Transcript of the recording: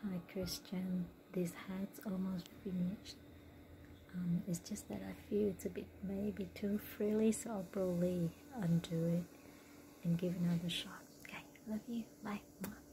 Hi Christian, this hat's almost finished. It's just that I feel it's a bit maybe too frilly, so I'll probably undo it and give another shot. Okay, love you, bye.